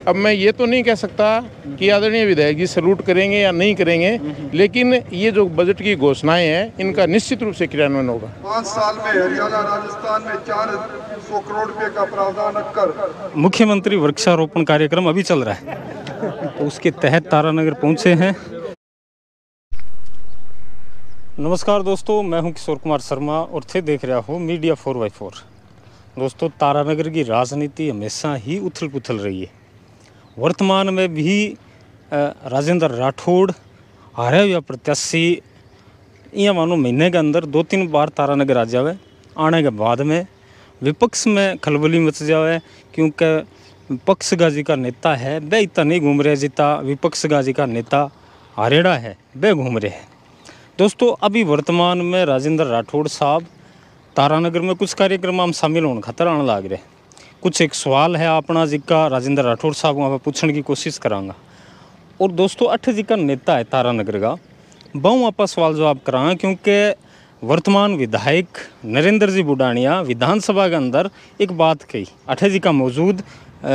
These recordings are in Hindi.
अब मैं ये तो नहीं कह सकता कि आदरणीय विधायक जी सैल्यूट करेंगे या नहीं करेंगे, लेकिन ये जो बजट की घोषणाएं हैं इनका निश्चित रूप से क्रियान्वयन होगा। 5 साल में हरियाणा राजस्थान में 400 करोड़ रुपए का प्रावधान रखकर मुख्यमंत्री वृक्षारोपण कार्यक्रम अभी चल रहा है, तो उसके तहत तारानगर पहुंचे हैं। नमस्कार दोस्तों, मैं हूं किशोर कुमार शर्मा और थे देख रहा हूं मीडिया 4x4। दोस्तों, तारानगर की राजनीति हमेशा ही उथल पुथल रही है। वर्तमान में भी राजेंद्र राठौड़ हारे हुआ प्रत्याशी या मानो महीने के अंदर 2-3 बार तारानगर आ जावे, आने के बाद में विपक्ष में खलबली मच जावे, क्योंकि पक्ष गाजी का नेता है वह इतना नहीं घूम रहे जितना विपक्ष गाजी का नेता हारेड़ा है वह घूम रहे हैं। दोस्तों, अभी वर्तमान में राजेंद्र राठौड़ साहब तारानगर में कुछ कार्यक्रम में शामिल होने खातर आने लग रहे। कुछ एक सवाल है अपना जिसका राजेंद्र राठौड़ साहब वहाँ पर पूछने की कोशिश करांगा। और दोस्तों, अठ जी का नेता है तारानगर का, बहु आप सवाल जवाब करांगा, क्योंकि वर्तमान विधायक नरेंद्र जी बुडानिया विधानसभा के अंदर एक बात कही। अठ जी का मौजूद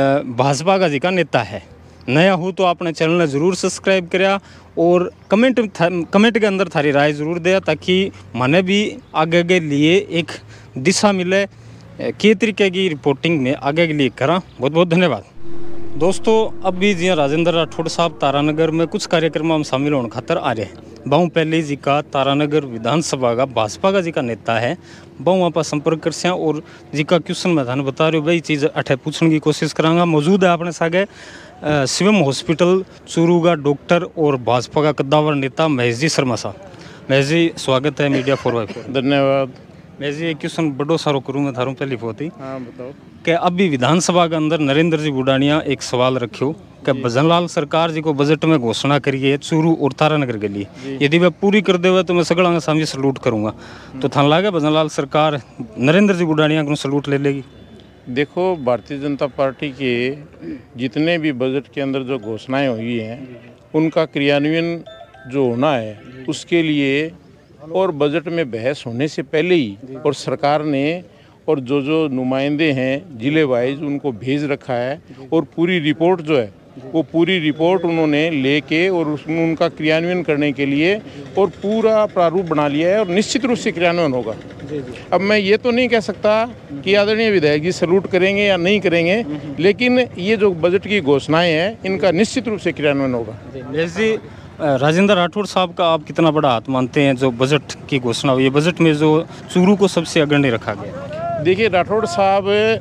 भाजपा का जी का नेता है। नया हो तो आपने चैनल ने ज़रूर सब्सक्राइब करा और कमेंट के अंदर थारी राय ज़रूर दिया, ताकि मैंने भी आगे के लिए एक दिशा मिले के तरीके की रिपोर्टिंग में आगे के लिए करा। बहुत बहुत धन्यवाद। दोस्तों, अभी जी राजेंद्र राठौड़ साहब तारानगर में कुछ कार्यक्रम में शामिल होने खातर आ रहे हैं। बहु पहले जी का तारानगर विधानसभा का भाजपा का जी का नेता है, बहु आप संपर्क कर से और जी का क्वेश्चन मैं थाने बता रही हूँ वही चीज़ अठे पूछने की कोशिश करांगा। मौजूद है अपने सागे शिवम हॉस्पिटल चूरू का डॉक्टर और भाजपा का कद्दावर नेता महेश जी शर्मा साहब। महेश जी, स्वागत है मीडिया 4x4। धन्यवाद। महेश जी, एक क्वेश्चन बड़ो सारो करूँ मैं थारों पहली बहुत ही। हाँ, बताओ। कि अभी विधानसभा के अंदर नरेंद्र जी बुडानिया एक सवाल रखियो कि भजनलाल सरकार जी को बजट में घोषणा करिए चूरू और तारानगर के लिए, यदि वह पूरी कर देवे तो मैं सगड़ा के सामने सलूट करूंगा। तो थान लागे भजनलाल सरकार नरेंद्र जी बुडानिया को सलूट ले लेगी? देखो, भारतीय जनता पार्टी के जितने भी बजट के अंदर जो घोषणाएं हुई हैं उनका क्रियान्वयन जो होना है उसके लिए और बजट में बहस होने से पहले ही और सरकार ने और जो नुमाइंदे हैं जिले वाइज उनको भेज रखा है, और पूरी रिपोर्ट जो है वो पूरी रिपोर्ट उन्होंने लेके और उसमें उनका क्रियान्वयन करने के लिए और पूरा प्रारूप बना लिया है और निश्चित रूप से क्रियान्वयन होगा। अब मैं ये तो नहीं कह सकता कि आदरणीय विधायक जी सैल्यूट करेंगे या नहीं करेंगे, लेकिन ये जो बजट की घोषणाएं हैं इनका निश्चित रूप से क्रियान्वयन होगा। जैसे राजेंद्र राठौड़ साहब का आप कितना बड़ा हाथ मानते हैं जो बजट की घोषणा हुई है, बजट में जो चूरू को सबसे अग्रणी रखा गया? देखिए, राठौड़ साहब,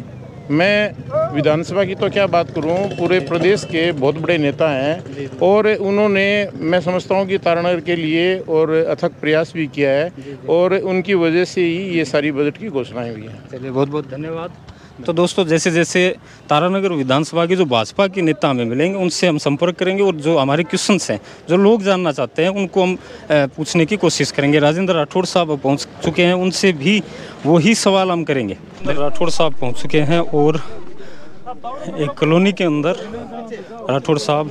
मैं विधानसभा की तो क्या बात करूं, पूरे प्रदेश के बहुत बड़े नेता हैं और उन्होंने, मैं समझता हूं कि तारानगर के लिए और अथक प्रयास भी किया है और उनकी वजह से ही ये सारी बजट की घोषणाएं हुई हैं। चलिए, बहुत बहुत धन्यवाद। तो दोस्तों, जैसे जैसे तारानगर विधानसभा के जो भाजपा के नेता हमें मिलेंगे उनसे हम संपर्क करेंगे और जो हमारे क्वेश्चंस हैं जो लोग जानना चाहते हैं उनको हम पूछने की कोशिश करेंगे। राजेंद्र राठौड़ साहब पहुंच चुके हैं, उनसे भी वही सवाल हम करेंगे। राठौड़ साहब पहुंच चुके हैं और एक कॉलोनी के अंदर राठौड़ साहब,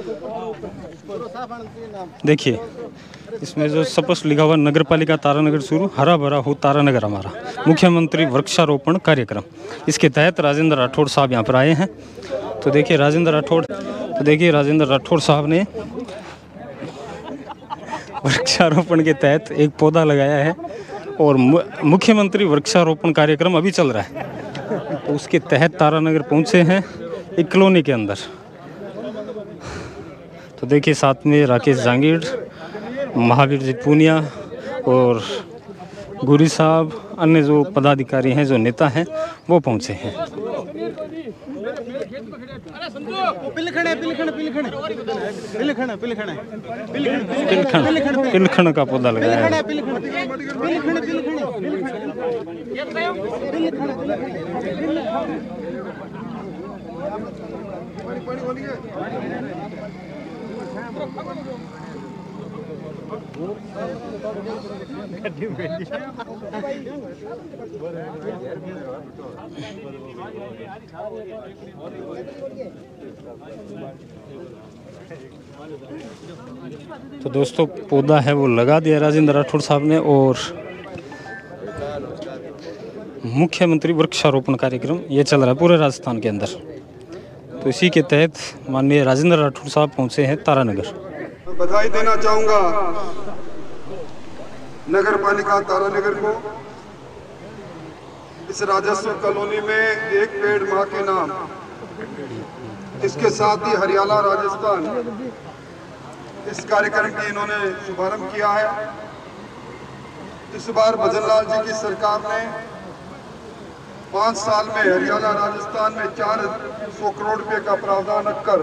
देखिए इसमें जो स्पष्ट लिखा हुआ नगर पालिका तारानगर चूरू हरा भरा हो तारानगर हमारा, मुख्यमंत्री वृक्षारोपण कार्यक्रम, इसके तहत राजेंद्र राठौड़ साहब यहाँ पर आए हैं। तो देखिए राजेंद्र राठौड़ साहब ने वृक्षारोपण के तहत एक पौधा लगाया है और मुख्यमंत्री वृक्षारोपण कार्यक्रम अभी चल रहा है, तो उसके तहत तारानगर पहुँचे हैं एक कॉलोनी के अंदर। तो देखिए साथ में राकेश जांगीर, महावीर जी पूनिया और गुरी साहब, अन्य जो पदाधिकारी हैं जो नेता हैं वो पहुंचे हैं। पिलखण का पौधा लगाया है। तो दोस्तों, पौधा है वो लगा दिया राजेंद्र राठौड़ साहब ने और मुख्यमंत्री वृक्षारोपण कार्यक्रम ये चल रहा है पूरे राजस्थान के अंदर। तो इसी के तहत माननीय राजेंद्र राठौड़ साहब पहुंचे हैं तारानगर। बधाई देना चाहूँगा नगर पालिका तारानगर को। इस राजस्व कॉलोनी में एक पेड़ माँ के नाम, इसके साथ ही हरियाणा राजस्थान इस कार्यक्रम की इन्होंने शुभारंभ किया है। इस बार भजनलाल जी की सरकार ने 5 साल में हरियाणा राजस्थान में 400 करोड़ रुपए का प्रावधान रखकर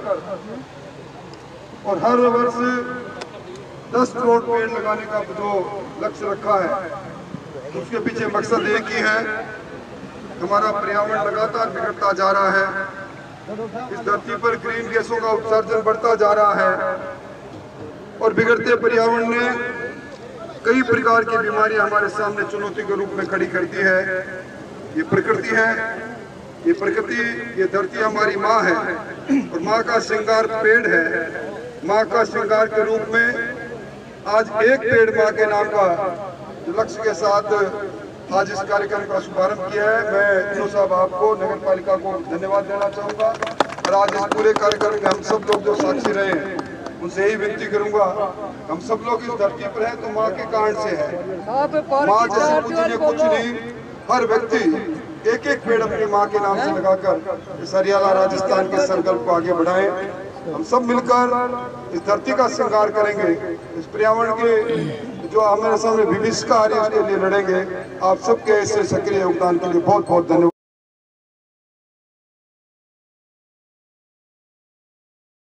और हर वर्ष 10 करोड़ पेड़ लगाने का जो लक्ष्य रखा है, उसके पीछे मकसद एक ही है, हमारा पर्यावरण लगातार बिगड़ता जा रहा है। इस धरती पर ग्रीन गैसों का उत्सर्जन बढ़ता जा रहा है और बिगड़ते पर्यावरण ने कई प्रकार की बीमारियां हमारे सामने चुनौती के रूप में खड़ी करती है। ये प्रकृति है, ये प्रकृति, ये धरती हमारी माँ है और माँ का श्रृंगार पेड़ है। माँ का श्रृंगार के रूप में आज एक पेड़ माँ के नाम का लक्ष्य के साथ आज इस कार्यक्रम का शुभारंभ किया है। मैं तीनों साहब आपको, नगर पालिका को धन्यवाद देना चाहूँगा और आज इस पूरे कार्यक्रम में हम सब लोग जो साक्षी रहे हैं उनसे यही विनती करूंगा, हम सब लोग इस धरती पर हैं तो माँ के कारण से है। माँ जैसे पूजनीय कुछ नहीं, हर व्यक्ति एक एक पेड़ अपनी माँ के नाम से लगाकर इस हरियाणा राजस्थान के संकल्प को आगे बढ़ाएं। हम सब मिलकर इस धरती का श्रृंगार करेंगे, इस पर्यावरण के जो हमारे सामने विभिन्न कार्य है उसके लिए लड़ेंगे। आप सबके ऐसे सक्रिय योगदान के लिए बहुत बहुत धन्यवाद।